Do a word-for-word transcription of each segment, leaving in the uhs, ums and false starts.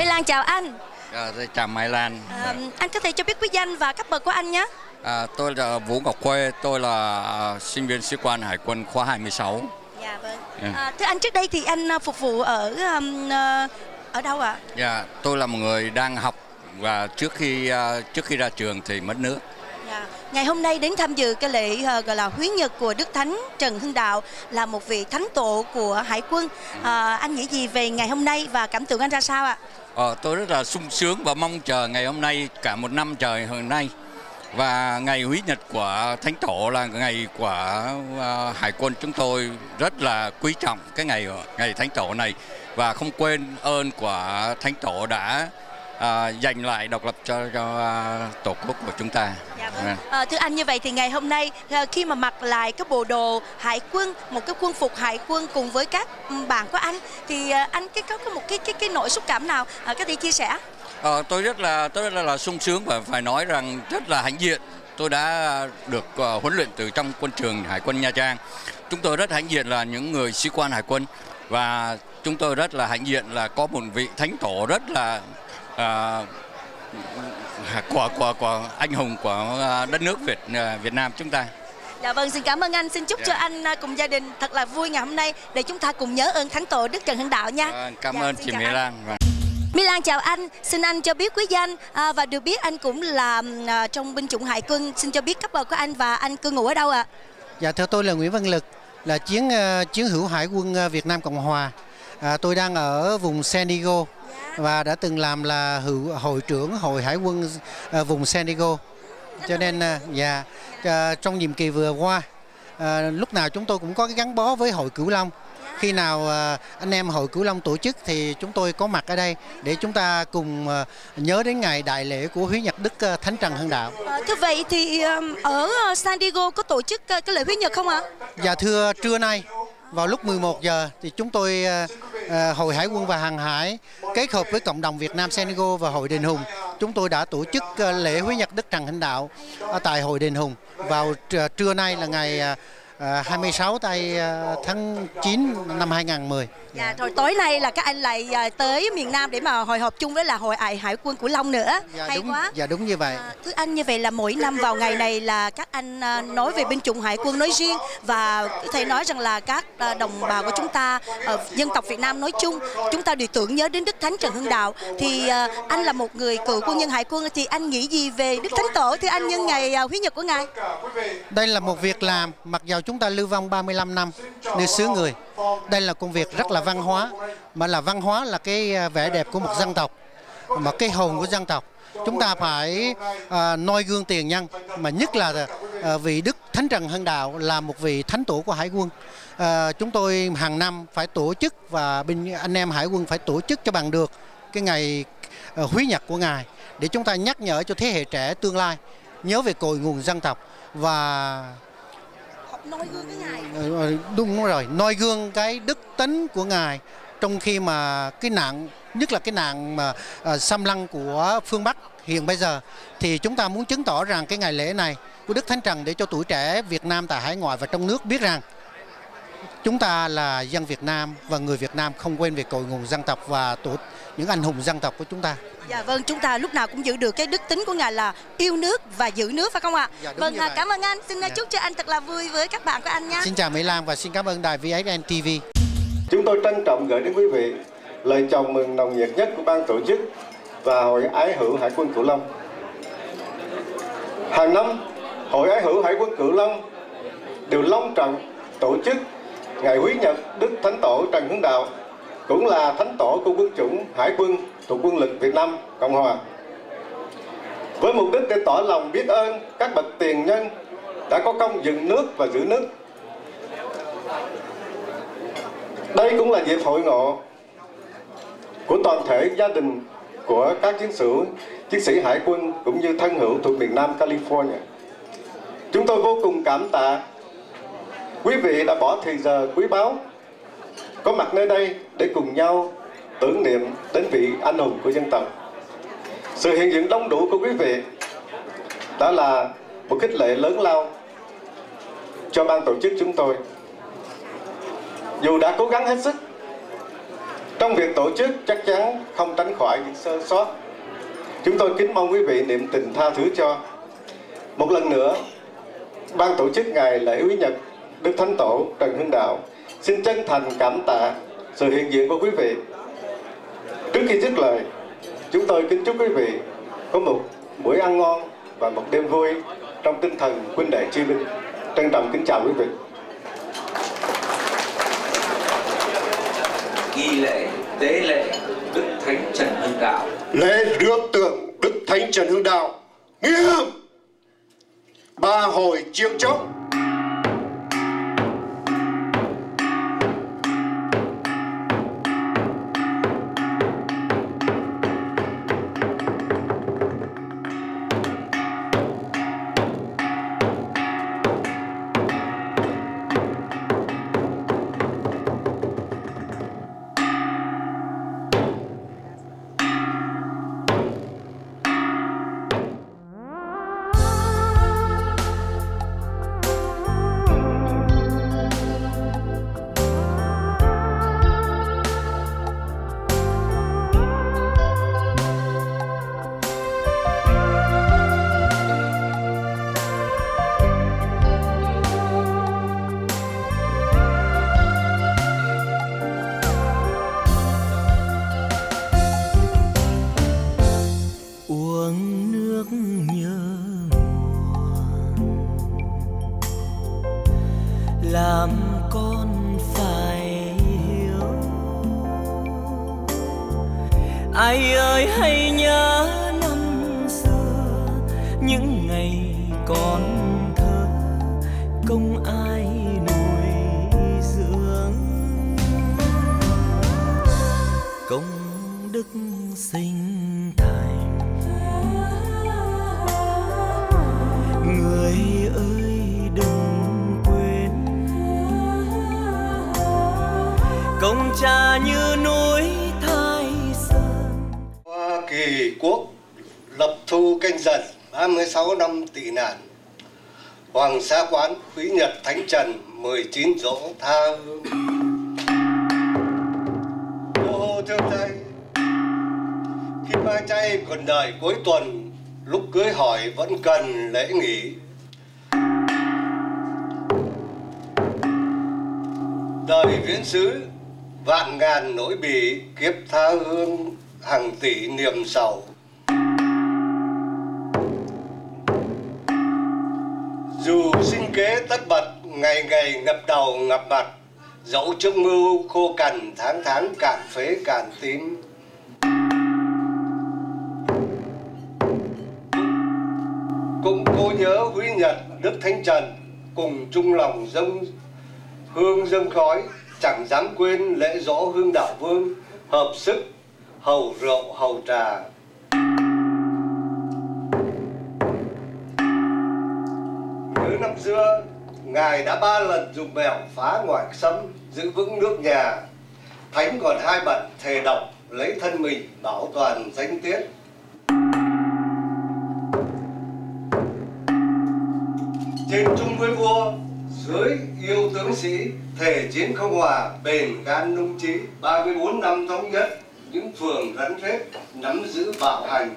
Mai Lan chào anh. À, chào Mai Lan. À, anh có thể cho biết quý danh và cấp bậc của anh nhé. À, tôi là Vũ Ngọc Khuê, tôi là uh, sinh viên sĩ quan Hải quân khóa hai mươi sáu. Dạ vâng. Yeah. À, thưa anh, trước đây thì anh phục vụ ở um, ở đâu ạ? Dạ, yeah, tôi là một người đang học và trước khi uh, trước khi ra trường thì mất nước. Dạ. Ngày hôm nay đến tham dự cái lễ uh, gọi là Huyết Nhật của Đức Thánh Trần Hưng Đạo, là một vị thánh tổ của Hải quân. À, anh nghĩ gì về ngày hôm nay và cảm tưởng anh ra sao ạ? Ờ, tôi rất là sung sướng và mong chờ ngày hôm nay cả một năm trời hôm nay. Và ngày Huyết Nhật của Thánh Tổ là ngày của uh, Hải quân chúng tôi rất là quý trọng cái ngày ngày Thánh Tổ này, và không quên ơn của Thánh Tổ đã uh, giành lại độc lập cho, cho uh, Tổ quốc của chúng ta. Dạ vâng. À, thưa anh, như vậy thì ngày hôm nay khi mà mặc lại cái bộ đồ Hải quân, một cái quân phục Hải quân cùng với các bạn của anh, thì anh cái có một cái cái cái nỗi xúc cảm nào à, có thể chia sẻ? Ờ, tôi rất là tôi rất là sung sướng và phải nói rằng rất là hãnh diện. Tôi đã được uh, huấn luyện từ trong quân trường Hải quân Nha Trang. Chúng tôi rất hãnh diện là những người sĩ quan Hải quân, và chúng tôi rất là hãnh diện là có một vị thánh tổ rất là uh, của của của anh hùng của đất nước Việt uh, Việt Nam chúng ta. Dạ vâng, xin cảm ơn anh. Xin chúc yeah. cho anh cùng gia đình thật là vui ngày hôm nay để chúng ta cùng nhớ ơn Thánh Tổ Đức Trần Hưng Đạo nha. À, cảm dạ, ơn chị Mai Lan. Mai Lan chào anh, xin anh cho biết quý danh à, và được biết anh cũng là à, trong binh chủng Hải quân. Xin cho biết cấp bậc của anh và anh cư ngụ ở đâu ạ? À? Dạ, thưa tôi là Nguyễn Văn Lực, là chiến uh, chiến hữu Hải quân uh, Việt Nam Cộng Hòa. À, tôi đang ở vùng San Diego và đã từng làm là hữu, hội trưởng hội Hải quân uh, vùng San Diego. Cho nên uh, dạ, uh, trong nhiệm kỳ vừa qua, uh, lúc nào chúng tôi cũng có cái gắn bó với hội Cửu Long. Khi nào uh, anh em hội Cửu Long tổ chức thì chúng tôi có mặt ở đây để chúng ta cùng uh, nhớ đến ngày đại lễ của Huyết Nhật Đức uh, Thánh Trần Hưng Đạo. À, thưa vậy thì um, ở San Diego có tổ chức uh, cái lễ Huyết Nhật không ạ? Dạ thưa, trưa nay vào lúc mười một giờ thì chúng tôi uh, uh, hội Hải quân và Hàng hải kết hợp với cộng đồng Việt Nam San Diego và hội Đền Hùng, chúng tôi đã tổ chức uh, lễ Huyết Nhật Đức Trần Hưng Đạo ở tại hội Đền Hùng vào uh, trưa nay là ngày uh, À, hai mươi sáu tây tháng chín năm hai nghìn không trăm mười. Dạ, rồi tối nay là các anh lại tới miền Nam để mà hội họp chung với là hội Hải quân Cửu Long nữa. Dạ, hay đúng, quá. Dạ đúng như vậy. À, thưa anh, như vậy là mỗi năm vào ngày này là các anh nói về binh chủng Hải quân nói riêng, và có thể nói rằng là các đồng bào của chúng ta, dân tộc Việt Nam nói chung, chúng ta đều tưởng nhớ đến Đức Thánh Trần Hưng Đạo. Thì anh là một người cựu quân nhân Hải quân thì anh nghĩ gì về Đức Thánh Tổ thưa anh nhân ngày Huyết Nhật của ngài? Đây là một việc làm mặc dầu chúng ta lưu vong ba mươi lăm năm nơi xứ người. Đây là công việc rất là văn hóa, mà là văn hóa là cái vẻ đẹp của một dân tộc, mà cái hồn của dân tộc. Chúng ta phải à, noi gương tiền nhân, mà nhất là à, vị Đức Thánh Trần Hưng Đạo là một vị thánh tổ của Hải quân. À, chúng tôi hàng năm phải tổ chức, và bên anh em Hải quân phải tổ chức cho bằng được cái ngày à, Huyết Nhật của ngài, để chúng ta nhắc nhở cho thế hệ trẻ tương lai nhớ về cội nguồn dân tộc và noi gương cái ngài. Đúng rồi, noi gương cái đức tính của ngài trong khi mà cái nạn, nhất là cái nạn mà uh, xâm lăng của phương Bắc hiện bây giờ, thì chúng ta muốn chứng tỏ rằng cái ngày lễ này của Đức Thánh Trần để cho tuổi trẻ Việt Nam tại hải ngoại và trong nước biết rằng chúng ta là dân Việt Nam, và người Việt Nam không quên về cội nguồn dân tộc và tổ những anh hùng dân tộc của chúng ta. Dạ vâng, chúng ta lúc nào cũng giữ được cái đức tính của ngài là yêu nước và giữ nước, phải không ạ? Dạ, vâng, à, cảm ơn anh. Xin dạ. chúc cho anh thật là vui với các bạn của anh nha. Xin chào Mỹ Lan và xin cảm ơn đài vê ép en ti vi. Chúng tôi trân trọng gửi đến quý vị lời chào mừng nồng nhiệt nhất của ban tổ chức và hội Ái hữu Hải quân Cửu Long. Hàng năm, hội Ái hữu Hải quân Cửu Long đều long trọng tổ chức ngày Huyết Nhật Đức Thánh Tổ Trần Hưng Đạo, cũng là thánh tổ của quân chủng Hải quân thuộc quân lực Việt Nam Cộng Hòa, với mục đích để tỏ lòng biết ơn các bậc tiền nhân đã có công dựng nước và giữ nước. Đây cũng là dịp hội ngộ của toàn thể gia đình của các chiến sĩ chiến sĩ Hải quân cũng như thân hữu thuộc miền Nam California. Chúng tôi vô cùng cảm tạ quý vị đã bỏ thời giờ quý báu có mặt nơi đây để cùng nhau tưởng niệm đến vị anh hùng của dân tộc. Sự hiện diện đông đủ của quý vị đã là một khích lệ lớn lao cho ban tổ chức chúng tôi. Dù đã cố gắng hết sức, Trong việc tổ chức chắc chắn không tránh khỏi những sơ sót. Chúng tôi kính mong quý vị niệm tình tha thứ cho. Một lần nữa, ban tổ chức ngày lễ Quý Nhật Đức Thánh Tổ Trần Hưng Đạo xin chân thành cảm tạ sự hiện diện của quý vị. Trước khi dứt lời, chúng tôi kính chúc quý vị có một buổi ăn ngon và một đêm vui trong tinh thần huynh đệ chi binh. Trân trọng kính chào quý vị. Nghi lễ tế lễ Đức Thánh Trần Hưng Đạo. Lễ rước tượng Đức Thánh Trần Hưng Đạo nghiêm ba hồi chiêng trống. làm con phải hiểu. Ai ơi hãy nhớ năm xưa những ngày còn thơ, công ai nuôi dưỡng, công đức sinh thành. Người ơi đừng quên, công cha như núi Thái Sơn. Hoa Kỳ Quốc lập thu Canh Dần ba mươi sáu năm tị nạn, Hoàng Sa Quán Quý Nhật Thánh Trần mười chín dỗ tha hương. Ô thưa thầy, khi ba chay còn đợi cuối tuần, lúc cưới hỏi vẫn cần lễ nghỉ. Đời viễn xứ vạn ngàn nỗi bỉ, kiếp tha hương hàng tỷ niềm sầu. Dù sinh kế tất bật, ngày ngày ngập đầu ngập mặt, dẫu trước mưu khô cằn, tháng tháng cạn phế cạn tím. Cũng cố nhớ Quý Nhật Đức Thánh Trần, cùng chung lòng dâng hương dâng khói, chẳng dám quên lễ dỗ Hương Đạo Vương, hợp sức hầu rượu hầu trà. Nhớ năm xưa, Ngài đã ba lần dùng mèo phá ngoại xâm, giữ vững nước nhà. Thánh còn hai bận thề độc, lấy thân mình bảo toàn danh tiết. Trên chung với vua, dưới yêu tướng sĩ, thể chiến không hòa, bền gan nung trí. Ba mươi bốn năm thống nhất, những phường rắn rết nắm giữ bạo hành.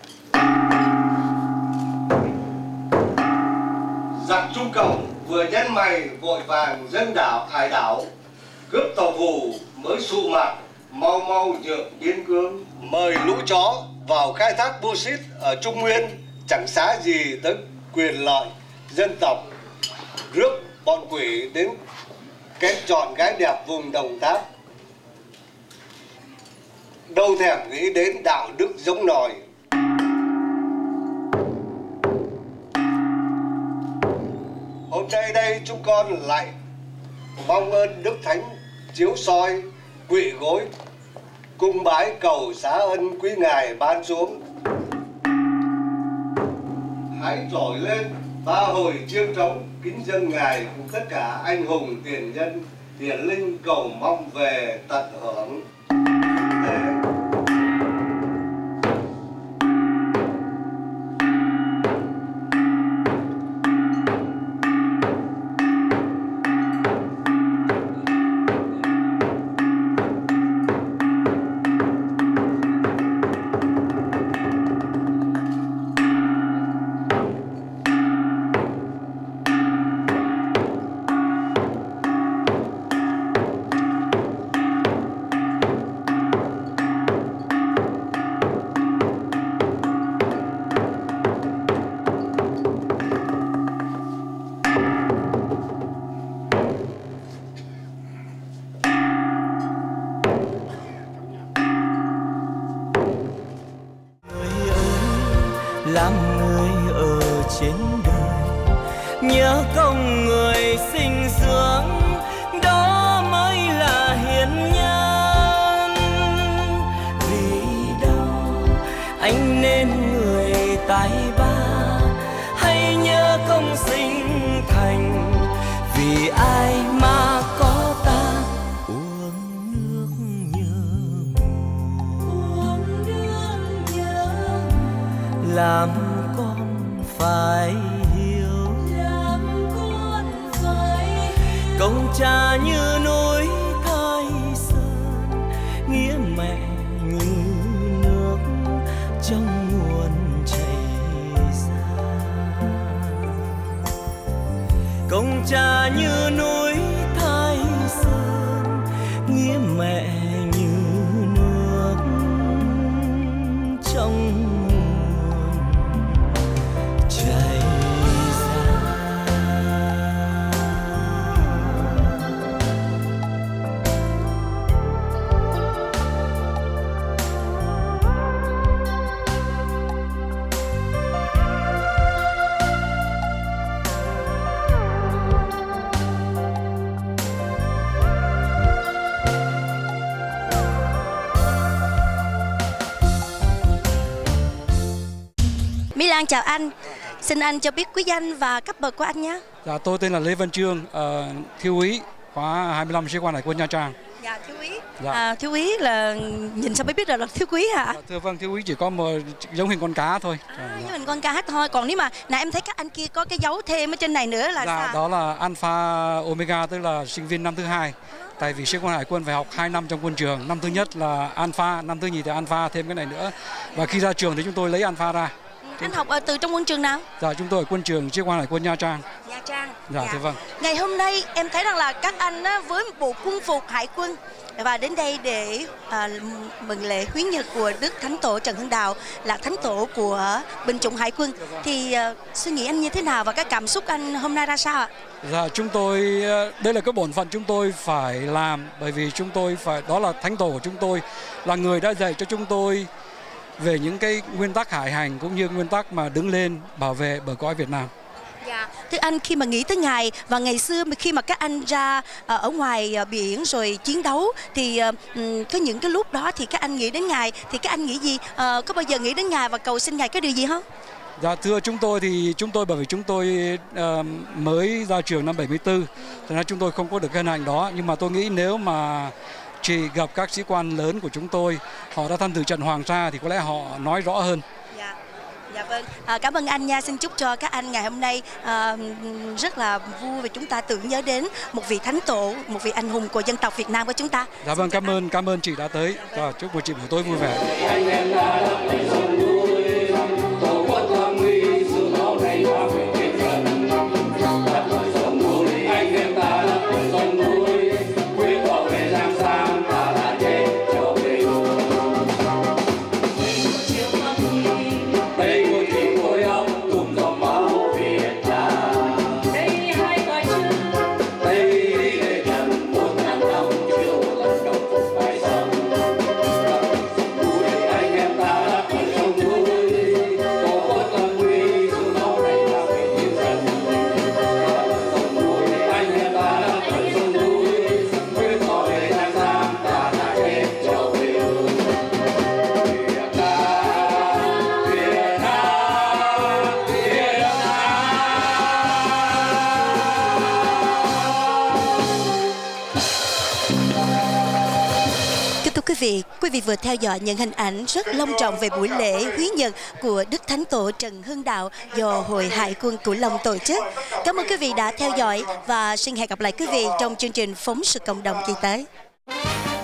Giặc Trung Cộng vừa nhăn mày vội vàng dâng đảo hải đảo, cướp tàu phù mới sụ mặt, mau mau nhượng biên cương. Mời lũ chó vào khai thác bô xít ở Trung Nguyên, chẳng xá gì tới quyền lợi dân tộc. Rước bọn quỷ đến kén chọn gái đẹp vùng Đồng Tháp, đâu thèm nghĩ đến đạo đức giống nòi. Hôm nay đây chúng con lại mong ơn Đức Thánh chiếu soi, quỵ gối cung bái cầu xá ân quý Ngài ban xuống. Hãy trỗi lên ba hồi chiêng trống, kính dâng Ngài cùng tất cả anh hùng tiền nhân hiển linh, cầu mong về tận hưởng. nhớ công người sinh dưỡng, đó mới là hiền nhân. Vì đâu anh nên người tài ba, hay nhớ công sinh thành, vì ai mà có ta uống nước nhớ, uống nước nhớ, làm con phải hiểu, làm con phải hiểu. Công cha như núi Thái Sơn, nghĩa mẹ như nước trong nguồn chảy ra. Công cha như núi Thái Sơn, nghĩa mẹ như nước trong nguồn chảy ra. Mỹ Lan chào anh, xin anh cho biết quý danh và cấp bậc của anh nhé. Dạ, tôi tên là Lê Văn Trương, uh, thiếu úy khóa hai mươi lăm sĩ quan Hải quân Nha Trang. Dạ, thiếu úy. Dạ. À, thiếu úy là nhìn sao mới biết được là thiếu úy hả? Dạ, thưa vâng, thiếu úy chỉ có một giống hình con cá thôi. À, dạ. giống hình con cá thôi. Còn nếu mà nãy em thấy các anh kia có cái dấu thêm ở trên này nữa là Dạ, sao? đó là Alpha Omega, tức là sinh viên năm thứ hai. Tại vì sĩ quan Hải quân phải học hai năm trong quân trường. Năm thứ nhất là Alpha, năm thứ nhì thì Alpha, thêm cái này nữa. Và khi ra trường thì chúng tôi lấy Alpha ra. Anh học ở từ trong quân trường nào? Dạ, chúng tôi ở quân trường sĩ quan Hải quân Nha Trang. Nha Trang. Dạ, dạ. thưa vâng. Ngày hôm nay em thấy rằng là các anh á, với một bộ quân phục Hải quân và đến đây để à, mừng lễ huyết nhật của Đức Thánh Tổ Trần Hưng Đạo, là thánh tổ của binh chủng Hải quân. Thì à, suy nghĩ anh như thế nào và các cảm xúc anh hôm nay ra sao ạ? Dạ, chúng tôi, đây là cái bổn phận chúng tôi phải làm, bởi vì chúng tôi phải, đó là thánh tổ của chúng tôi, là người đã dạy cho chúng tôi về những cái nguyên tắc hải hành cũng như nguyên tắc mà đứng lên bảo vệ bờ cõi Việt Nam. Dạ. Thưa anh, khi mà nghĩ tới ngày và ngày xưa khi mà các anh ra ở ngoài biển rồi chiến đấu thì uh, có những cái lúc đó thì các anh nghĩ đến ngài, thì các anh nghĩ gì? Uh, có bao giờ nghĩ đến ngài và cầu xin ngài cái điều gì không? Dạ, thưa chúng tôi thì chúng tôi bởi vì chúng tôi uh, mới ra trường năm bảy mươi tư, cho nên chúng tôi không có được cái hình ảnh đó. Nhưng mà tôi nghĩ nếu mà chỉ gặp các sĩ quan lớn của chúng tôi, họ đã tham dự trận Hoàng Sa thì có lẽ họ nói rõ hơn. Dạ, dạ vâng. À, cảm ơn anh nha. Xin chúc cho các anh ngày hôm nay à, rất là vui vì chúng ta tưởng nhớ đến một vị thánh tổ, một vị anh hùng của dân tộc Việt Nam của chúng ta. Dạ vâng, cảm ơn, cảm ơn chị đã tới. Dạ, chúc buổi chiều buổi tối vui vẻ. Quý vị, quý vị vừa theo dõi những hình ảnh rất long trọng về buổi lễ huyết nhật của Đức Thánh Tổ Trần Hưng Đạo do Hội Hải quân Cửu Long tổ chức. Cảm ơn quý vị đã theo dõi và xin hẹn gặp lại quý vị trong chương trình phóng sự cộng đồng kỳ tới.